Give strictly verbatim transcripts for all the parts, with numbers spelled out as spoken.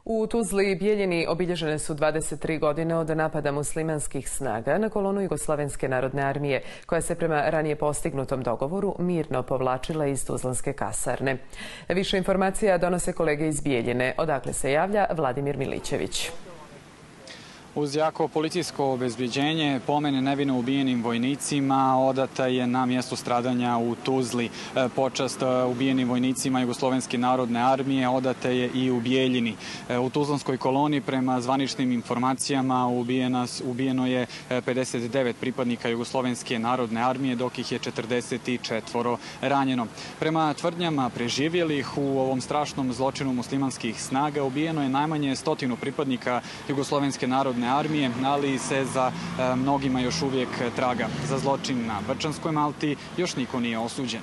U Tuzli i Bijeljini obilježene su dvadeset tri godine od napada muslimanskih snaga na kolonu Jugoslovenske narodne armije, koja se prema ranije postignutom dogovoru mirno povlačila iz Tuzlanske kasarne. Više informacija donose kolege iz Bijeljine. Odakle se javlja Vladimir Milićević. Uz jako policijsko obezbeđenje, pomene nevino ubijenim vojnicima odata je na mjesto stradanja u Tuzli. Počast ubijenim vojnicima Jugoslovenske narodne armije odata je i u Bijeljini. U Tuzlanskoj koloni prema zvaničnim informacijama ubijeno je pedeset devet pripadnika Jugoslovenske narodne armije, dok ih je četrdeset četiri ranjeno. Prema tvrdnjama preživjelih u ovom strašnom zločinu muslimanskih snaga ubijeno je najmanje stotinu pripadnika Jugoslovenske narodne armije, ali se za e, mnogima još uvijek traga. Za zločin na Brčanskoj Malti još niko nije osuđen.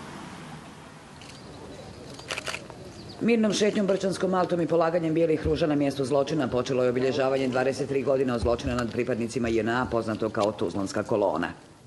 Mirnom šetnjom Brčanskom Maltom i polaganjem bijelih ruža na mjestu zločina počelo je obilježavanje dvadeset tri godine od zločina nad pripadnicima J N A, poznato kao Tuzlanska kolona.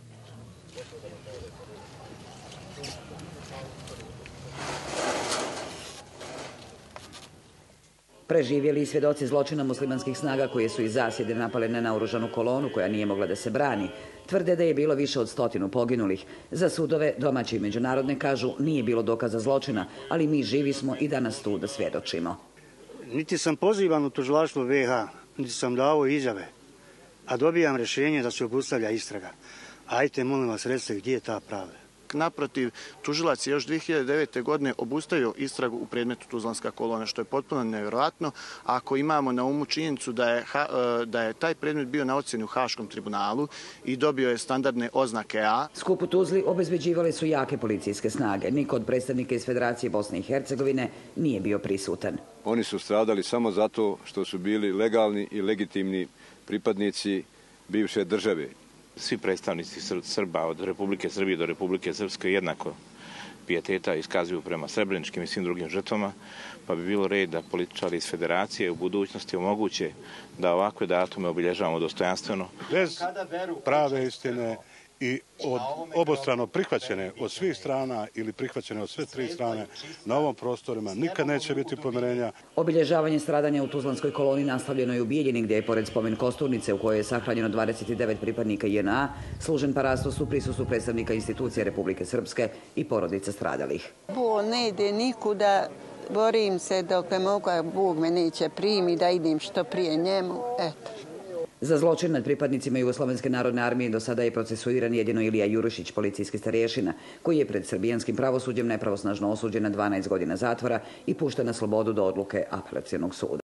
Preživjeli i svjedoci zločina muslimanskih snaga koje su iz zasjede napale nenaoružanu kolonu koja nije mogla da se brani, tvrde da je bilo više od stotinu poginulih. Za sudove, domaće i međunarodne, kažu, nije bilo dokaza zločina, ali mi živi smo i danas tu da svjedočimo. Niti sam pozivan u tužilaštvo V H, niti sam dao izjave, a dobijam rješenje da se obustavlja istraga. Ajte, molim vas, recite gdje je ta pravda. Naprotiv, tužilac je još dvije hiljade devete. godine obustavio istragu u predmetu Tuzlanska kolona, što je potpuno nevjerojatno ako imamo na umu činjenicu da je, da je taj predmet bio na ocjeni u Haškom tribunalu i dobio je standardne oznake A. Skup u Tuzli obezbeđivale su jake policijske snage. Niko od predstavnika iz Federacije Bosne i Hercegovine nije bio prisutan. Oni su stradali samo zato što su bili legalni i legitimni pripadnici bivše države. Svi predstavnici Srba od Republike Srbije do Republike Srpske jednako pijeteta iskazuju prema srebreničkim i svim drugim žrtvama, pa bi bilo red da političari iz Federacije u budućnosti omoguće da ovakve datume obilježavamo dostojanstveno. Bez prave istine i od obostrano prihvaćene od svih strana ili prihvaćene od sve tri strane na ovom prostorima nikad neće biti pomirenja. Obilježavanje stradanja u Tuzlanskoj koloni nastavljeno je u Bijeljini, gdje je pored spomen kosturnice u kojoj je sahranjeno dvadeset devet pripadnika J N A služen parastos u prisustvu predstavnika institucije Republike Srpske i porodica stradalih. Bo ne ide nikuda, borim se dok me mogu, Bog me neće primi da idem što prije njemu, eto. Za zločin nad pripadnicima Jugoslovenske narodne armije do sada je procesuiran jedino Ilija Jurušić, policijski starješina, koji je pred srbijanskim pravosuđem nepravosnažno osuđen na dvanaest godina zatvora i pušten na slobodu do odluke apelacionog suda.